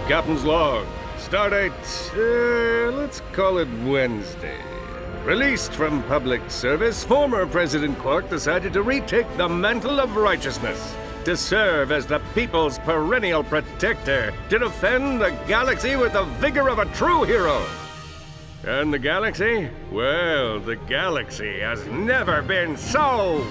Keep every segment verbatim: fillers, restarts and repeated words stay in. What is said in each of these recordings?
captain's log. Stardate, uh, let's call it Wednesday. Released from public service, former President Quark decided to retake the mantle of righteousness, to serve as the people's perennial protector, to defend the galaxy with the vigor of a true hero. And the galaxy? Well, the galaxy has never been so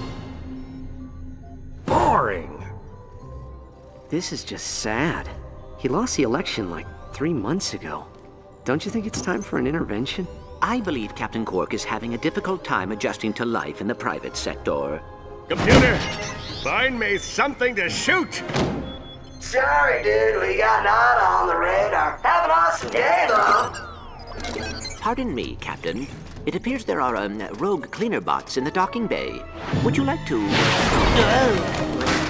boring. This is just sad. He lost the election like three months ago. Don't you think it's time for an intervention? I believe Captain Quark is having a difficult time adjusting to life in the private sector. Computer, find me something to shoot! Sorry, dude, we got Nada on the radar. Have an awesome day, though. Pardon me, Captain. It appears there are um, rogue cleaner bots in the docking bay. Would you like to... Uh...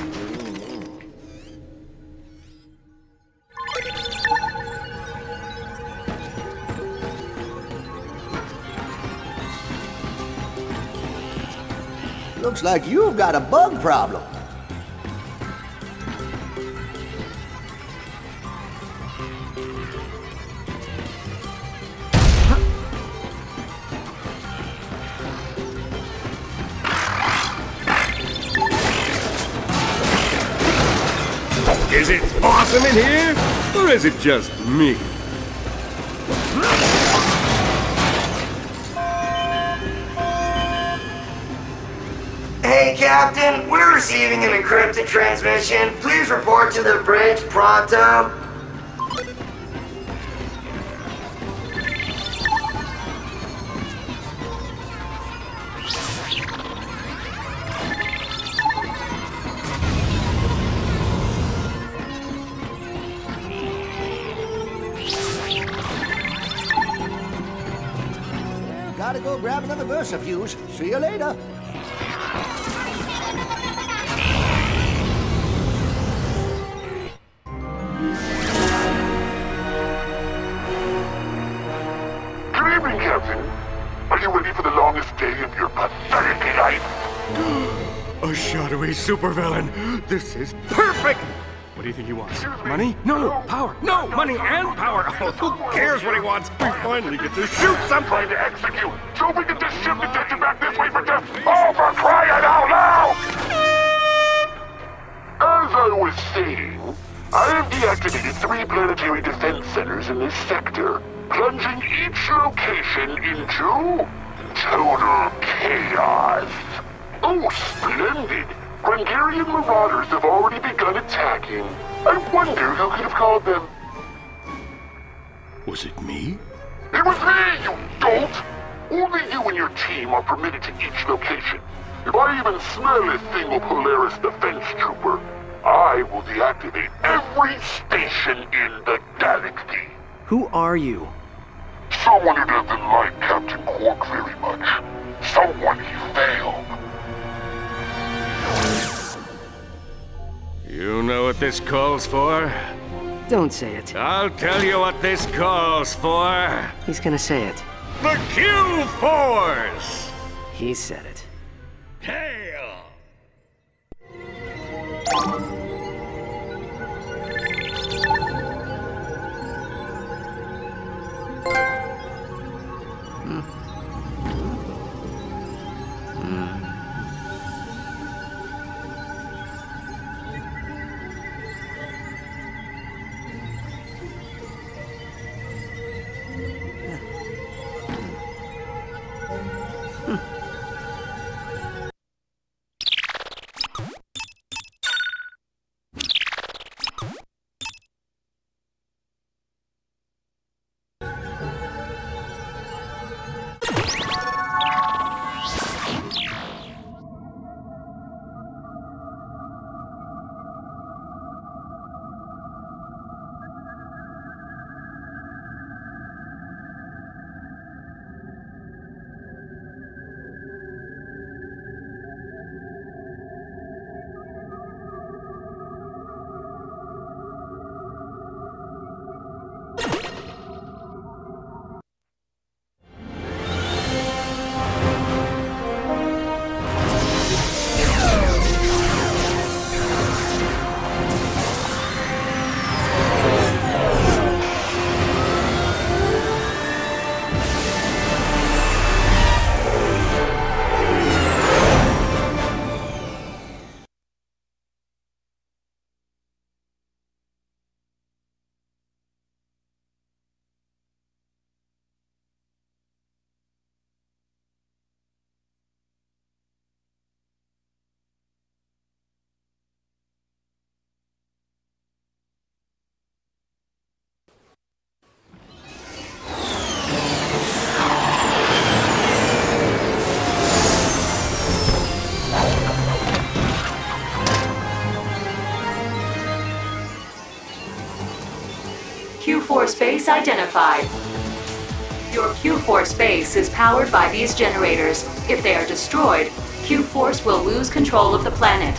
Looks like you've got a bug problem. Is it awesome in here? Or is it just me? Hey, Captain, we're receiving an encrypted transmission. Please report to the bridge pronto. Gotta go grab another VersaFuse. See you later. Good evening, Captain. Are you ready for the longest day of your pathetic life? A shadowy supervillain. This is perfect! What do you think he wants? Money? No! Power! No! Money and power! Oh, who cares what he wants? We finally get to shoot something! Trying to execute, so we can just ship the detention back this way for death! Oh, for crying out loud! As I was saying, I have deactivated three planetary defense centers in this sector, plunging each location into total chaos. Oh, splendid! Grungarian marauders have already begun attacking. I wonder who could have called them. Was it me? It was me, you dolt! Only you and your team are permitted to each location. If I even smell a single Polaris defense trooper, I will deactivate every station in the galaxy. Who are you? Someone who doesn't like Captain Quark very much. Someone he failed. You know what this calls for? Don't say it. I'll tell you what this calls for. He's gonna say it. The Q-Force! He said it. Hail! targets identified. Your Q-Force base is powered by these generators. If they are destroyed, Q-Force will lose control of the planet.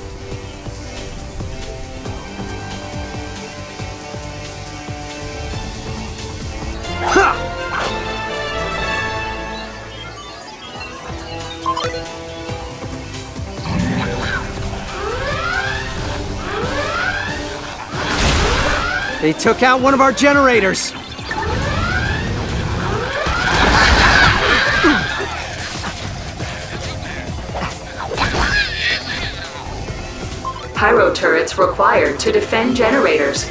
They took out one of our generators! Pyro turrets required to defend generators.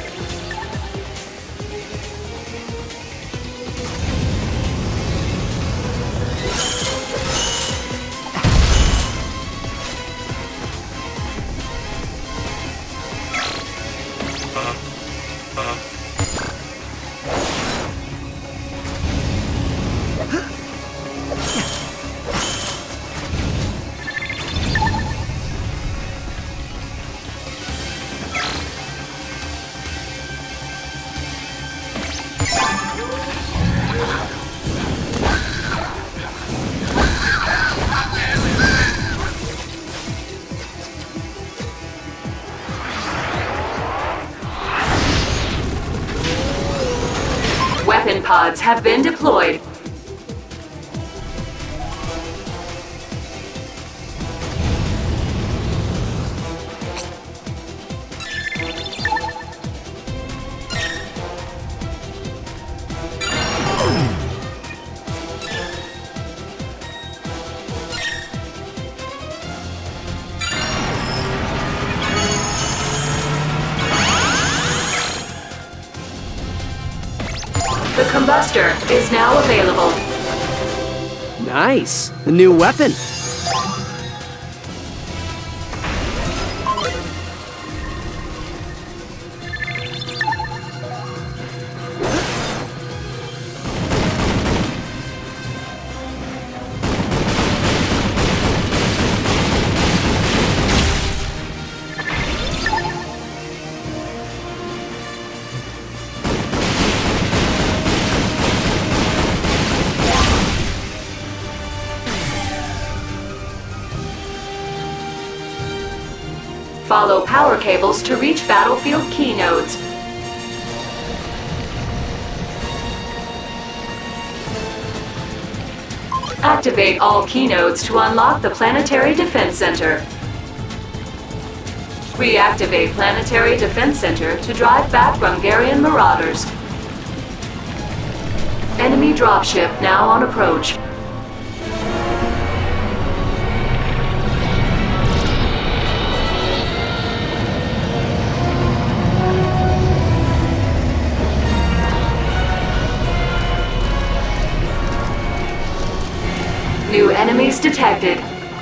Weapon pods have been deployed. The combustor is now available. Nice! A new weapon! Follow power cables to reach battlefield key nodes. Activate all key nodes to unlock the Planetary Defense Center. Reactivate Planetary Defense Center to drive back Brungarian marauders. Enemy dropship now on approach. New enemies detected.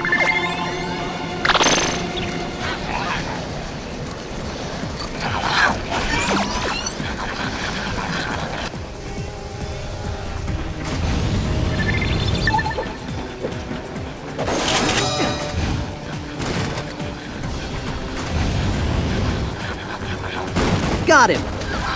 Got him!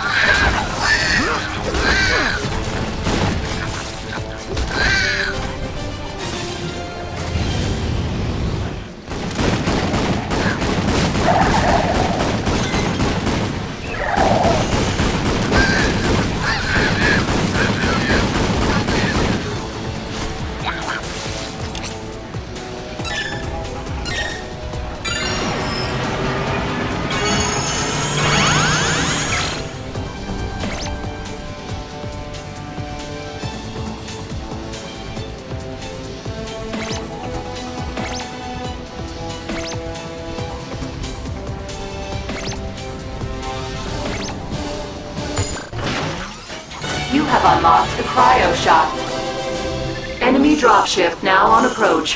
You have unlocked the Cryo Shop. Enemy dropship now on approach.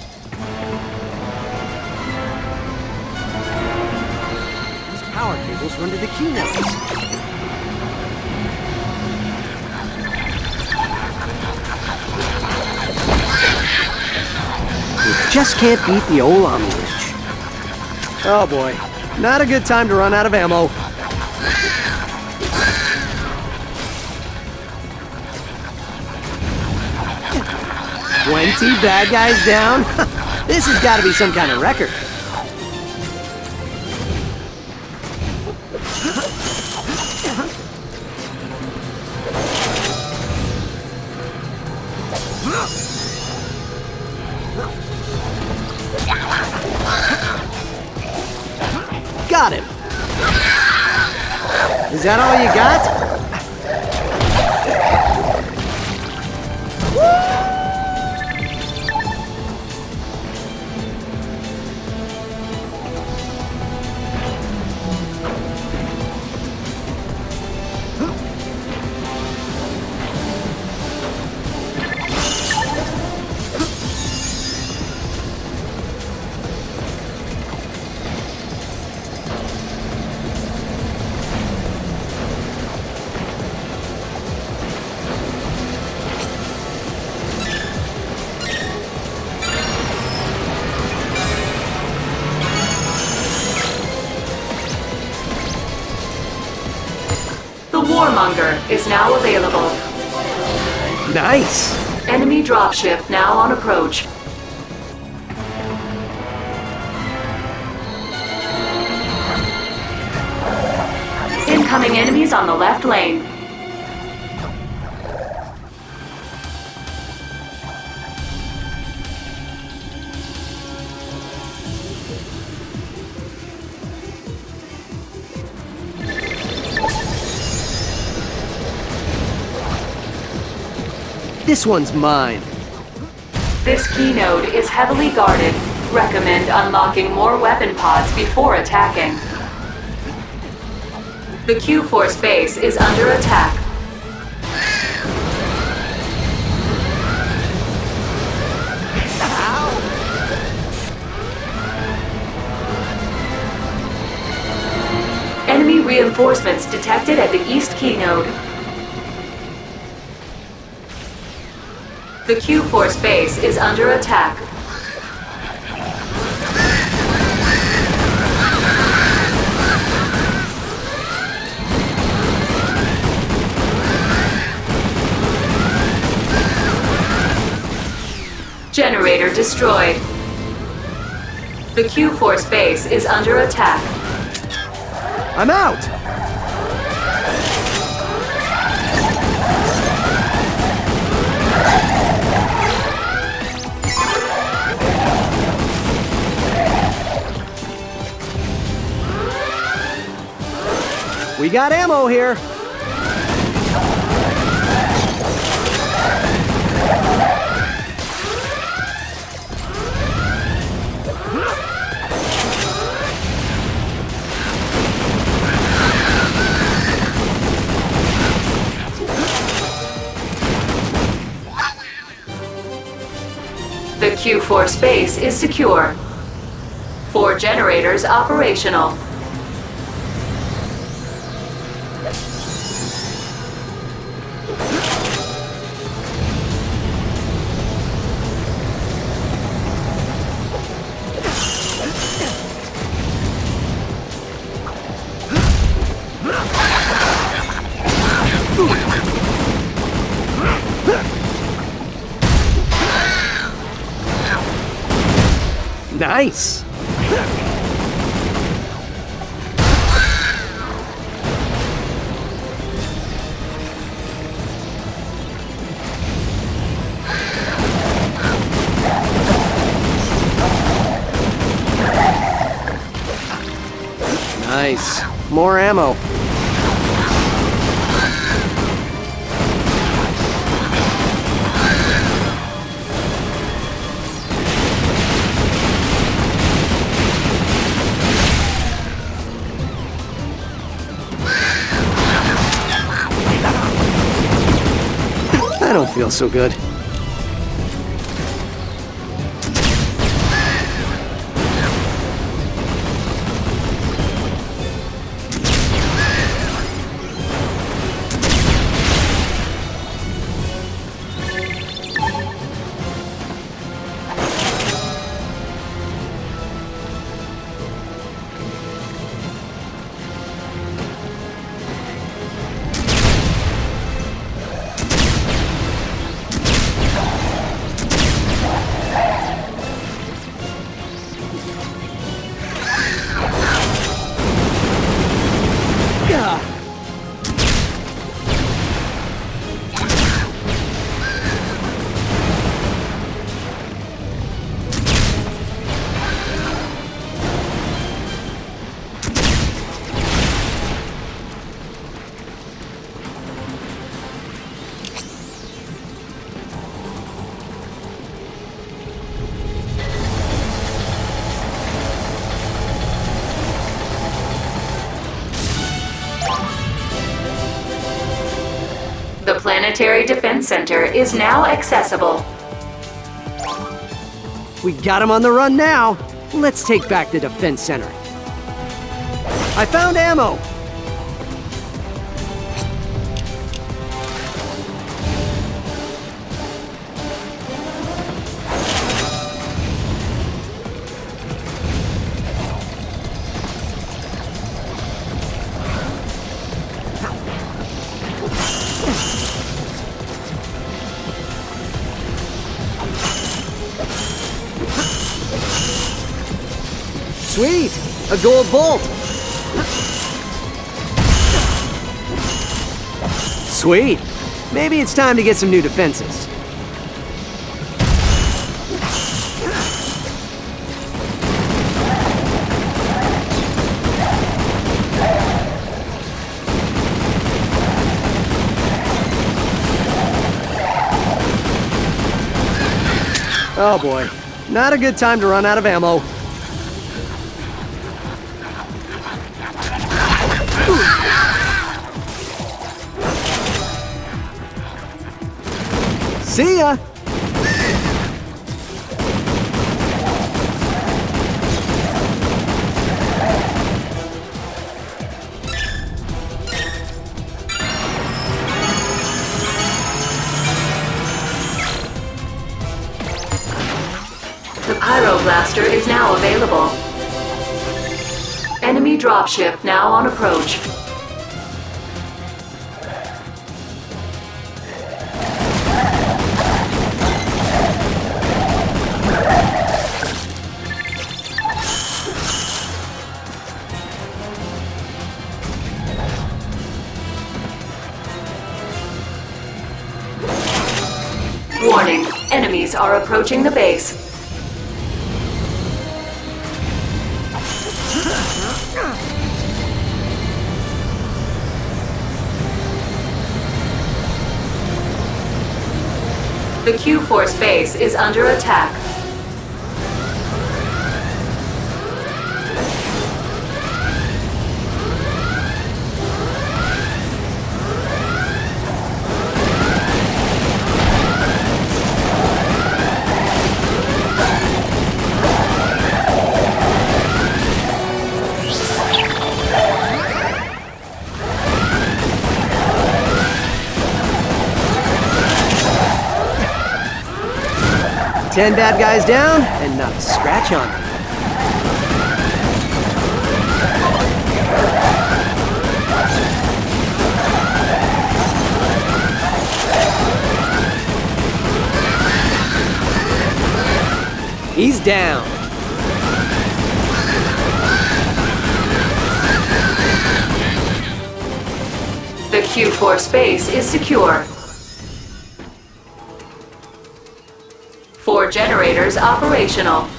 These power cables run to the key nodes. We just can't beat the old Omni-Witch. Oh boy, not a good time to run out of ammo. twenty bad guys down? This has got to be some kind of record. Got him. Is that all you got? Warmonger is now available. Nice! Enemy dropship now on approach. Incoming enemies on the left lane. This one's mine. This key node is heavily guarded. Recommend unlocking more weapon pods before attacking. The Q-Force base is under attack. Enemy reinforcements detected at the East Key node. The Q-Force base is under attack. Generator destroyed. The Q-Force base is under attack. I'm out! We got ammo here. The Q-Force base is secure. Four generators operational. Nice! Nice. More ammo. I don't feel so good. Planetary Defense Center is now accessible. We got him on the run now. Let's take back the defense center. I found ammo. Sweet! A gold bolt! Sweet! Maybe it's time to get some new defenses. Oh boy, not a good time to run out of ammo. See ya! The Pyroblaster is now available. Enemy dropship now on approach. Warning, enemies are approaching the base. The Q-Force base is under attack. Ten bad guys down, and not a scratch on them. He's down. The Q-Force base is secure. Four generators operational.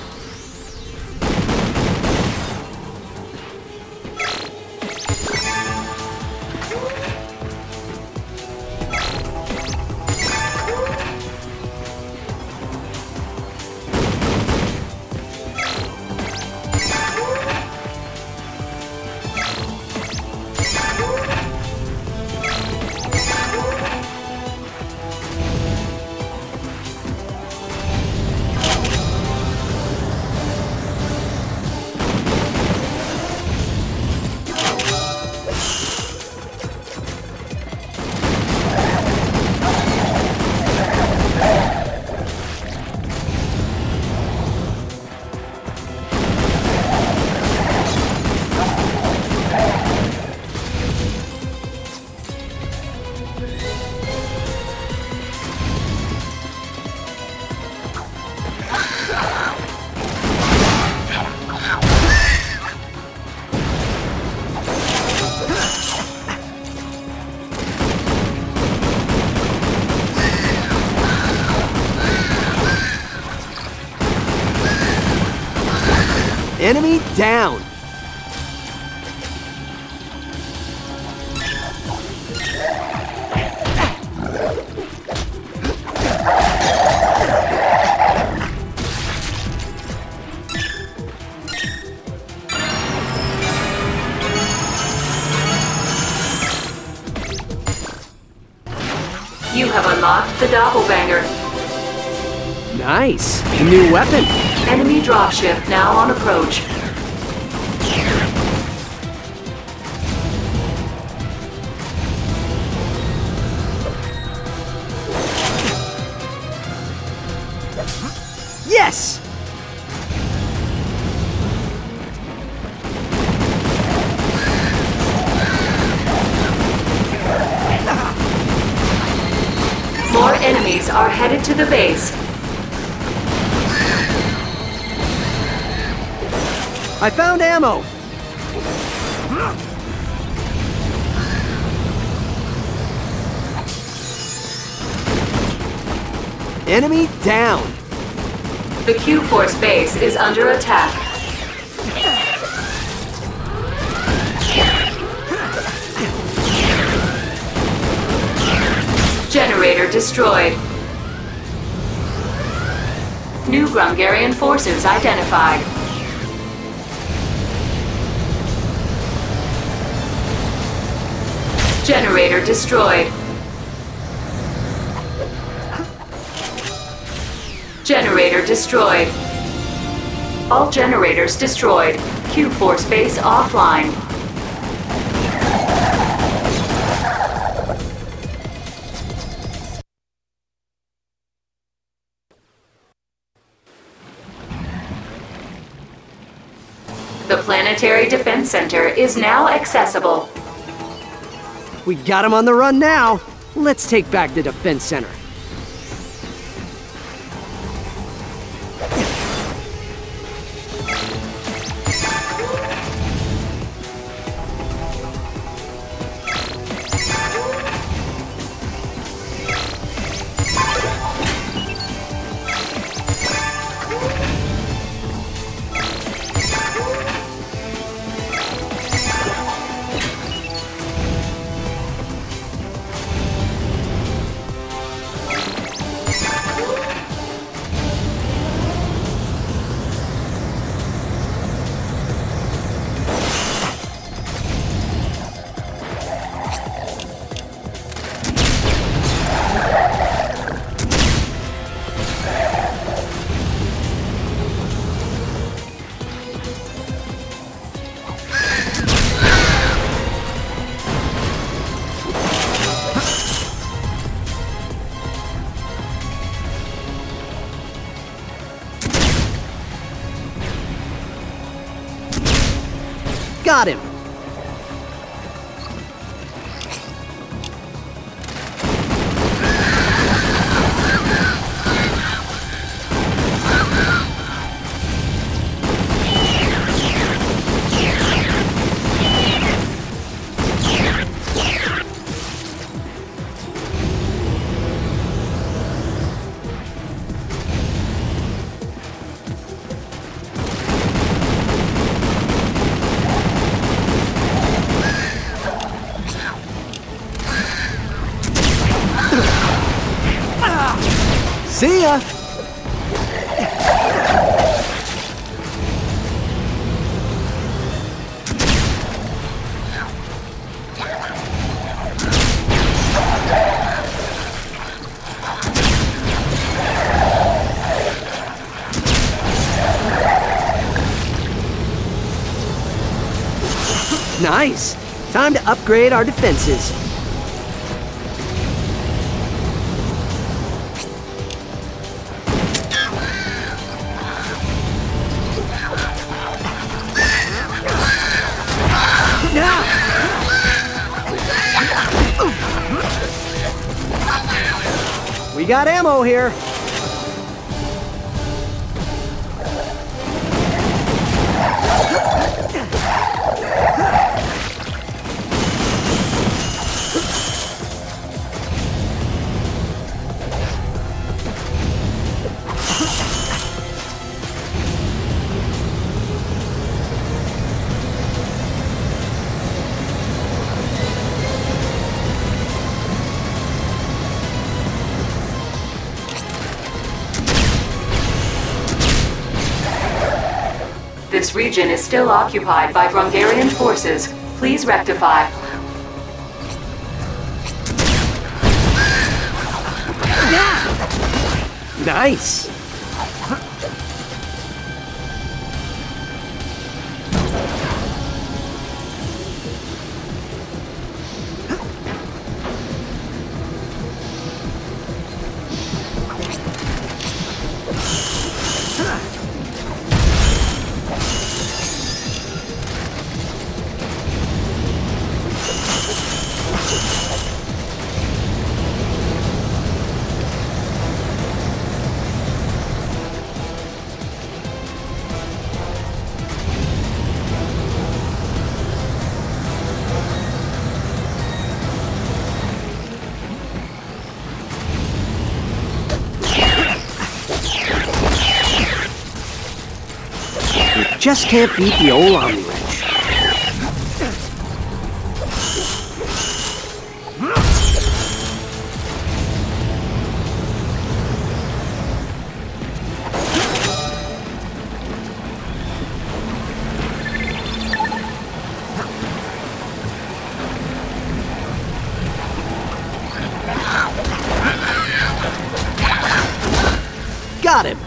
Enemy down. The Doppelbanger. Nice. A new weapon. Enemy dropship now on approach. Yes! More enemies are headed to the base. I found ammo! Enemy down! The Q-Force base is under attack. Generator destroyed. New Grungarian forces identified. Generator destroyed. Generator destroyed. All generators destroyed. Q-Force base offline. The Planetary Defense Center is now accessible. We got him on the run now. Let's take back the defense center. Got him! See ya! Nice! Time to upgrade our defenses. We got ammo here. This region is still occupied by Grungarian forces. Please rectify. Nice. Just can't beat the old Omni Wrench. Got him.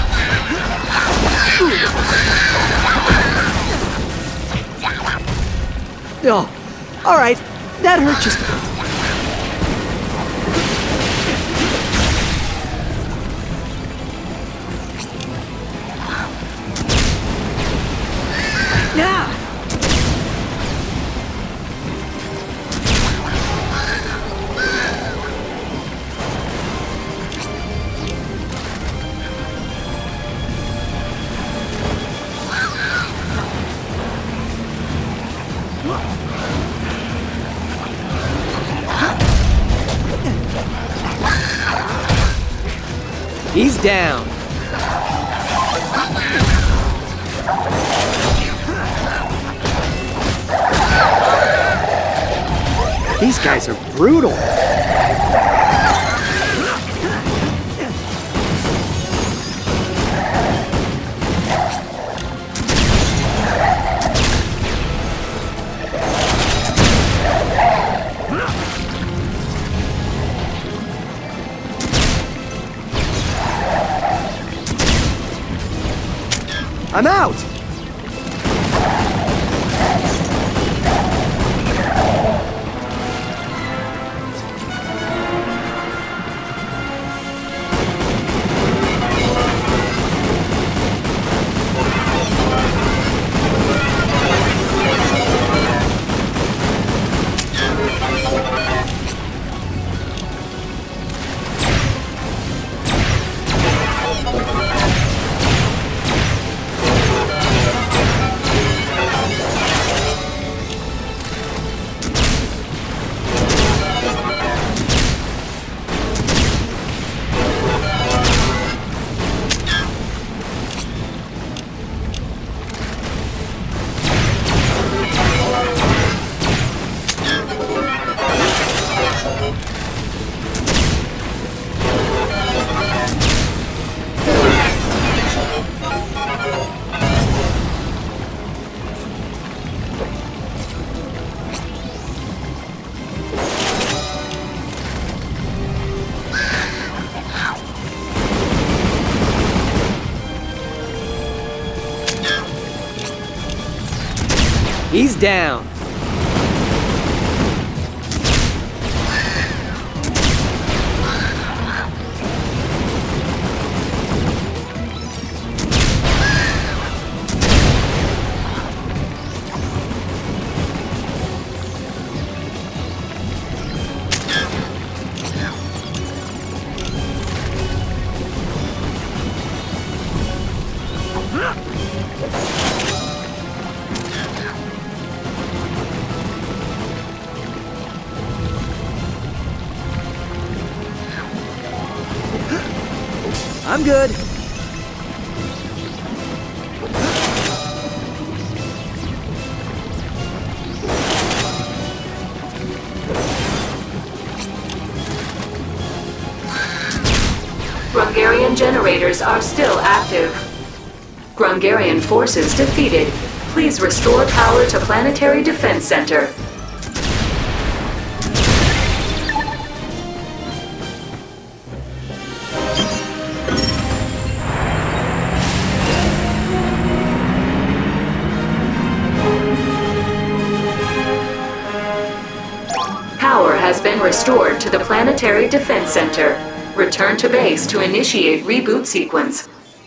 Oh, all right. That hurt just a bit. Yeah. He's down. These guys are brutal. I'm out! He's down. I'm good. Grungarian generators are still active. Grungarian forces defeated. Please restore power to Planetary Defense Center. restored to the Planetary Defense Center. Return to base to initiate reboot sequence.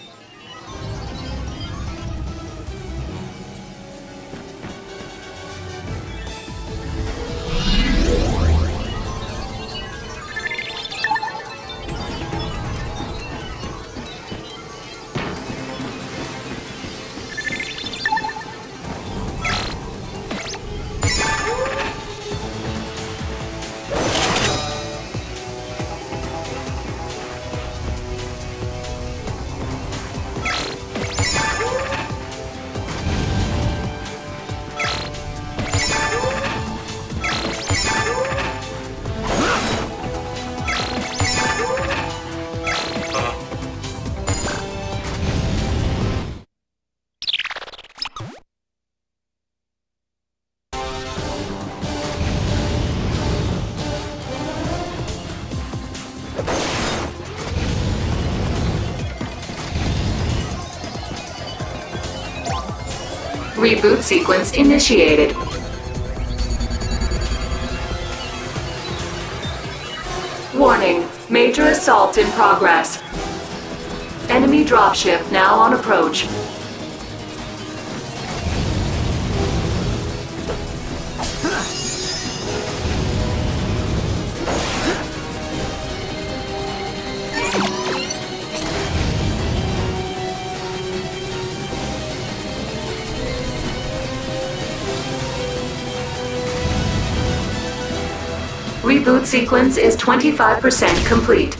Reboot sequence initiated. Warning, major assault in progress. Enemy dropship now on approach. Reboot sequence is twenty-five percent complete.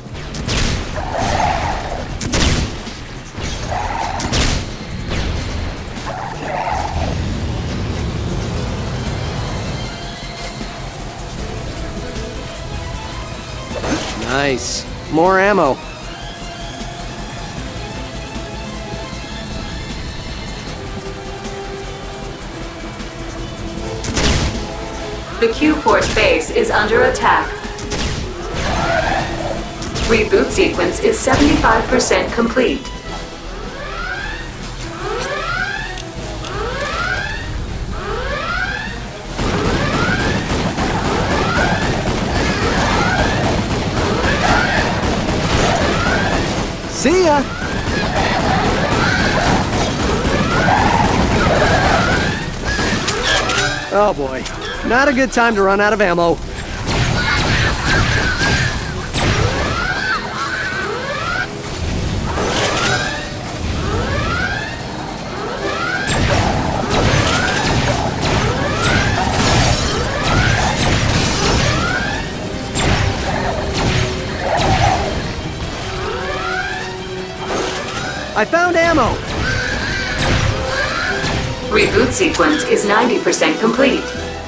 Nice. More ammo. The Q-Force base is under attack. Reboot sequence is seventy-five percent complete. See ya! Oh boy. Not a good time to run out of ammo. I found ammo! Reboot sequence is ninety percent complete.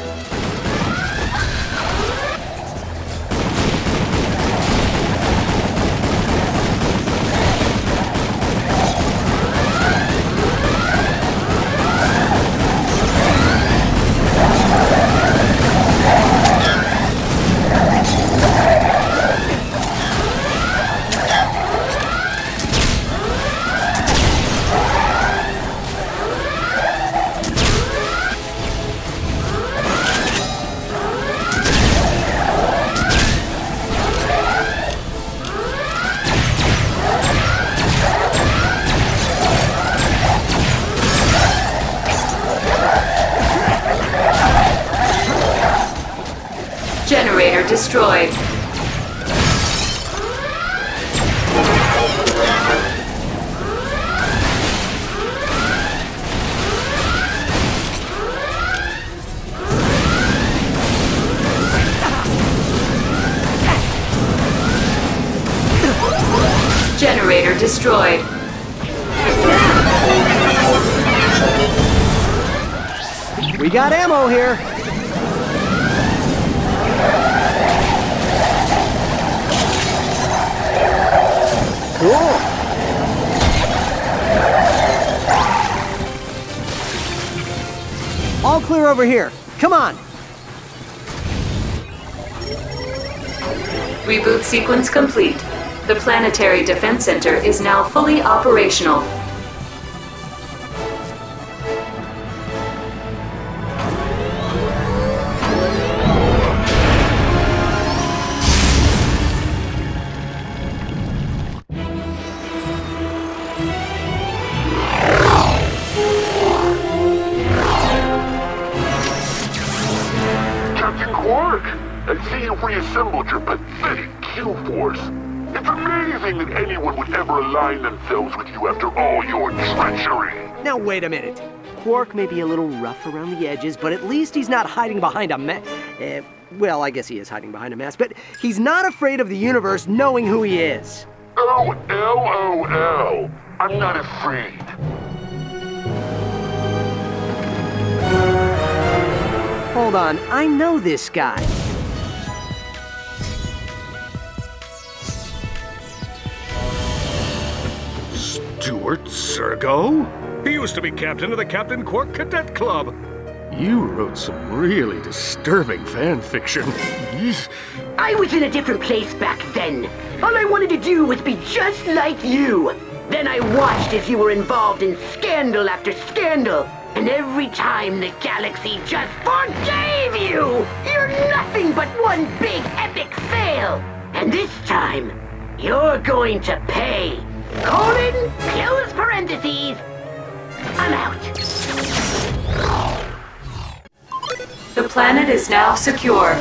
Generator destroyed. Generator destroyed. We got ammo here. Cool. All clear over here. Come on. Reboot sequence complete. The Planetary Defense Center is now fully operational. It's amazing that anyone would ever align themselves with you after all your treachery. Now wait a minute. Quark may be a little rough around the edges, but at least he's not hiding behind a mask. Uh, well, I guess he is hiding behind a mask, but he's not afraid of the universe knowing who he is. Oh, L O L. I'm not afraid. Hold on, I know this guy. Stuart Sergo? He used to be captain of the Captain Quark Cadet Club. You wrote some really disturbing fan fiction. I was in a different place back then. All I wanted to do was be just like you. Then I watched as you were involved in scandal after scandal. And every time the galaxy just forgave you! You're nothing but one big epic fail! And this time, you're going to pay. Colon, close parentheses. I'm out. The planet is now secure.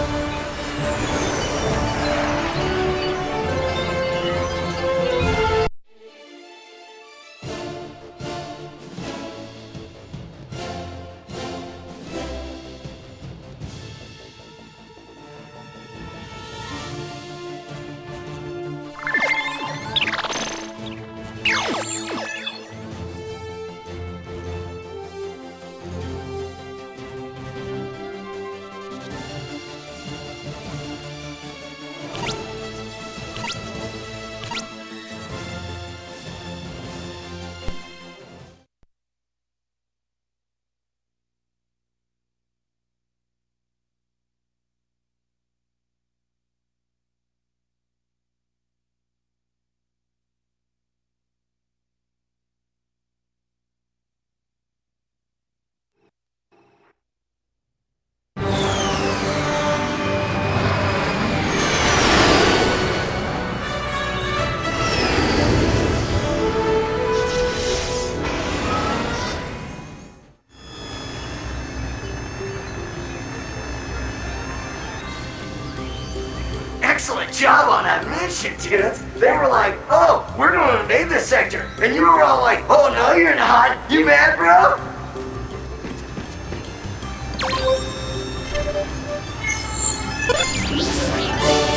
Excellent job on that mission, dudes. They were like, oh, we're gonna invade this sector. And you were all like, oh, no, you're not. You mad, bro?